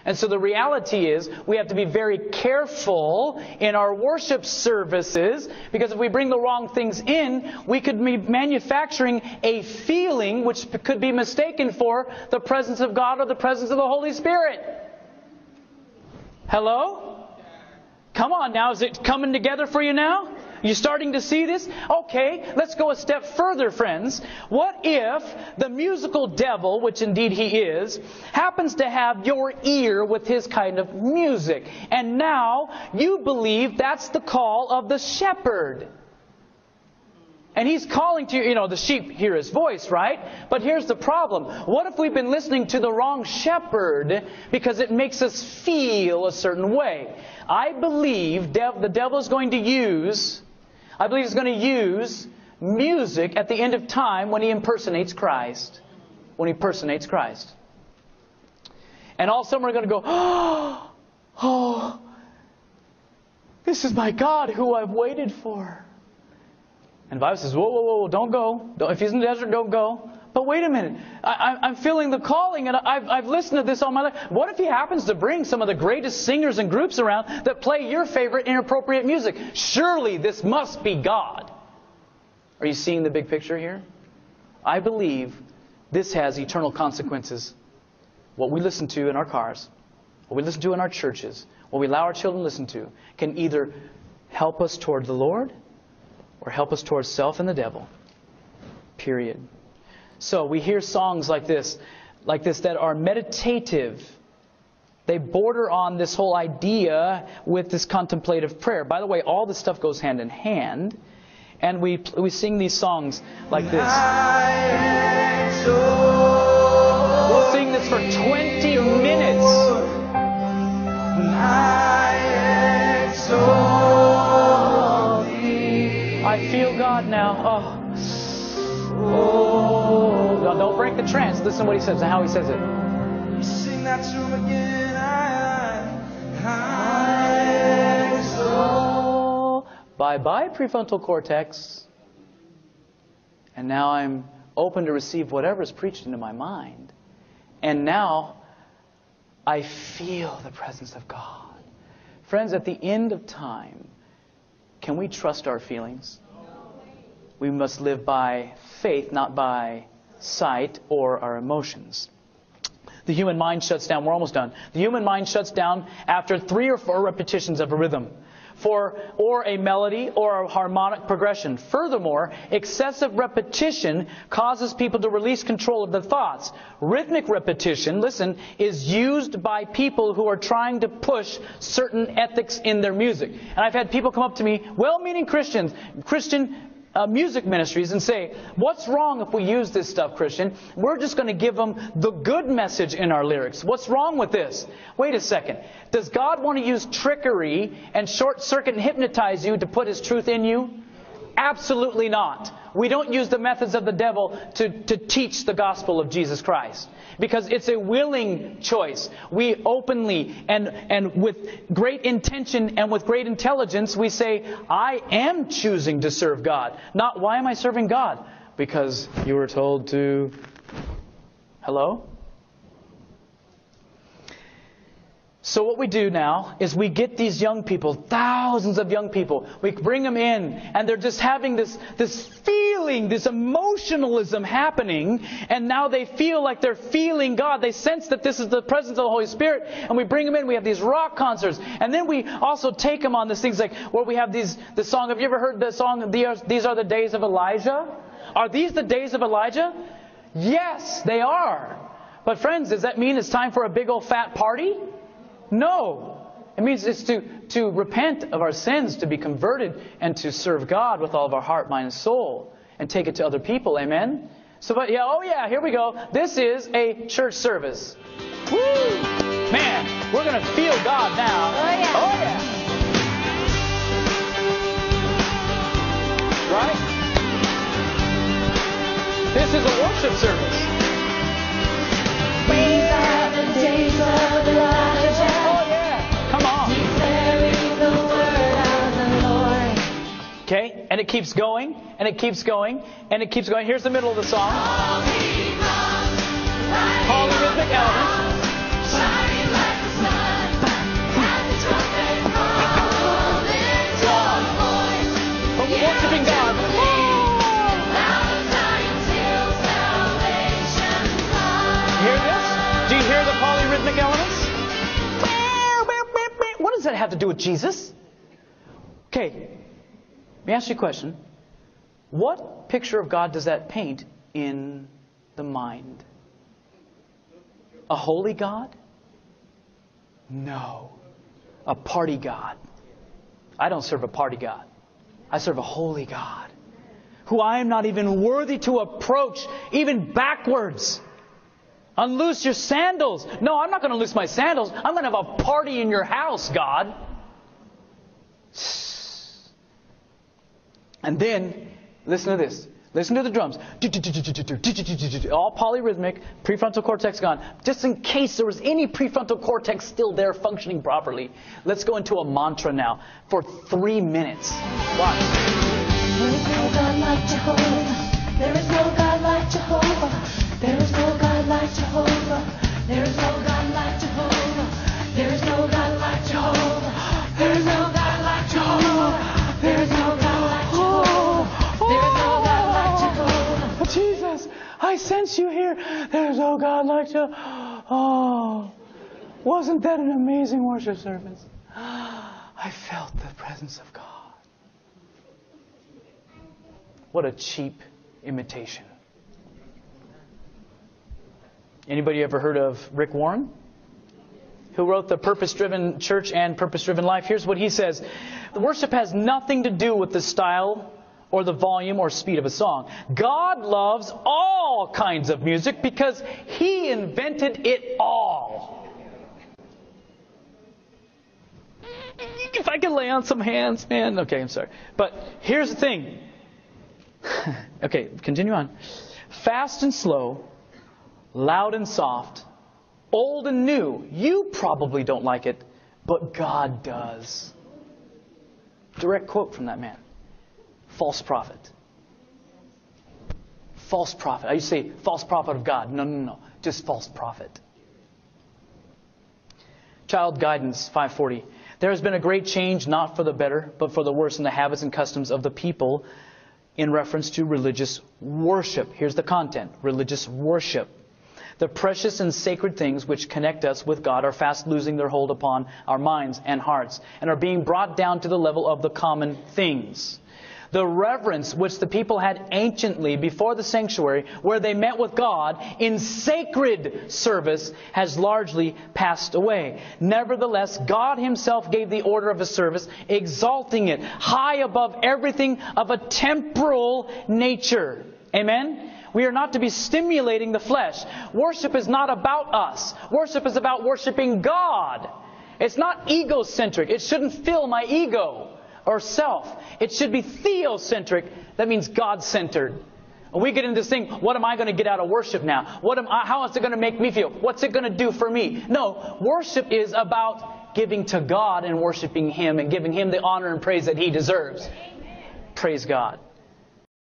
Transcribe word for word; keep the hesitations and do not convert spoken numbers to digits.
And so the reality is we have to be very careful in our worship services, because if we bring the wrong things in, we could be manufacturing a feeling which could be mistaken for the presence of God or the presence of the Holy Spirit. Hello? Come on now, is it coming together for you now? You starting to see this? Okay, let's go a step further, friends. What if the musical devil, which indeed he is, happens to have your ear with his kind of music? And now you believe that's the call of the shepherd. And he's calling to you, you know, the sheep hear his voice, right? But here's the problem. What if we've been listening to the wrong shepherd because it makes us feel a certain way? I believe dev- the devil is going to use... I believe he's going to use music at the end of time when he impersonates Christ. When he impersonates Christ. And all of a sudden we're going to go, oh, oh, this is my God who I've waited for. And the Bible says, whoa, whoa, whoa, don't go. Don't, if he's in the desert, don't go. But wait a minute. I, I'm feeling the calling, and I've, I've listened to this all my life. What if he happens to bring some of the greatest singers and groups around that play your favorite inappropriate music? Surely this must be God. Are you seeing the big picture here? I believe this has eternal consequences. What we listen to in our cars, what we listen to in our churches, what we allow our children to listen to, can either help us toward the Lord or help us towards self and the devil. Period. So we hear songs like this, like this that are meditative. They border on this whole idea with this contemplative prayer. By the way, all this stuff goes hand in hand. And we we sing these songs like this. We'll sing this for twenty minutes. I feel God now. Oh. Oh, no, don't break the trance. Listen to what he says and how he says it. Sing that to him again. I, I exalt. Bye-bye, prefrontal cortex. And now I'm open to receive whatever is preached into my mind. And now I feel the presence of God. Friends, at the end of time, can we trust our feelings? We must live by faith, not by sight or our emotions. The human mind shuts down. We're almost done. The human mind shuts down after three or four repetitions of a rhythm, for or a melody or a harmonic progression. Furthermore, excessive repetition causes people to release control of their thoughts. Rhythmic repetition, listen, is used by people who are trying to push certain ethics in their music. And I've had people come up to me, well-meaning Christians, Christian Uh, music ministries, and say, what's wrong if we use this stuff, Christian? We're just going to give them the good message in our lyrics. What's wrong with this? Wait a second. Does God want to use trickery and short-circuit and hypnotize you to put His truth in you? Absolutely not. We don't use the methods of the devil to, to teach the gospel of Jesus Christ. Because it's a willing choice. We openly and, and with great intention and with great intelligence, we say, I am choosing to serve God. Not, why am I serving God? Because you were told to. Hello? So what we do now is we get these young people, thousands of young people, we bring them in, and they're just having this, this feeling, this emotionalism happening, and now they feel like they're feeling God. They sense that this is the presence of the Holy Spirit, and we bring them in. We have these rock concerts, and then we also take them on these things like where we have these, the song, have you ever heard the song, These Are the Days of Elijah? Are these the days of Elijah? Yes, they are. But friends, does that mean it's time for a big old fat party? No. It means it's to, to repent of our sins, to be converted, and to serve God with all of our heart, mind, and soul, and take it to other people. Amen? So, but yeah, oh yeah, here we go. This is a church service. Woo! Man, we're going to feel God now. Oh yeah. Oh yeah. Right? This is a worship service. These are the days of Elijah. Oh yeah. Come on. Declaring the word of the Lord. Okay, and it keeps going, and it keeps going, and it keeps going. Here's the middle of the song. Polyrhythmic elements. have to do with Jesus? Okay, let me ask you a question. What picture of God does that paint in the mind? A holy God? No. A party God. I don't serve a party God. I serve a holy God, who I am not even worthy to approach, even backwards. Unloose your sandals. No, I'm not going to loose my sandals. I'm going to have a party in your house, God. And then, listen to this. Listen to the drums. All polyrhythmic, prefrontal cortex gone. Just in case there was any prefrontal cortex still there functioning properly. Let's go into a mantra now for three minutes. Watch. There is no God like Jehovah. There is no God like Jehovah. There is no God like Jehovah. There is no God like Jehovah. There is no God like Jehovah. There is no God like Jehovah. There is no God like Jehovah. There is no God like Jehovah. Jesus, I sense you here. There's no God like Jehovah. Oh, wasn't that an amazing worship service? I felt the presence of God. What a cheap imitation. Anybody ever heard of Rick Warren? Who wrote The Purpose-Driven Church and Purpose-Driven Life? Here's what he says. The worship has nothing to do with the style or the volume or speed of a song. God loves all kinds of music because He invented it all. If I could lay on some hands, man. Okay, I'm sorry. But here's the thing. Okay, continue on. Fast and slow, loud and soft, old and new. You probably don't like it, but God does. Direct quote from that man. False prophet. False prophet. I used to say false prophet of God. No, no, no. Just false prophet. Child Guidance five forty. There has been a great change, not for the better, but for the worse in the habits and customs of the people in reference to religious worship. Here's the content. Religious worship. The precious and sacred things which connect us with God are fast losing their hold upon our minds and hearts and are being brought down to the level of the common things. The reverence which the people had anciently before the sanctuary, where they met with God in sacred service, has largely passed away. Nevertheless, God Himself gave the order of a service, exalting it high above everything of a temporal nature. Amen? We are not to be stimulating the flesh. Worship is not about us. Worship is about worshiping God. It's not egocentric. It shouldn't fill my ego or self. It should be theocentric. That means God-centered. We get into this thing, what am I going to get out of worship now? What am I, how is it going to make me feel? What's it going to do for me? No, worship is about giving to God and worshiping Him and giving Him the honor and praise that He deserves. Amen. Praise God.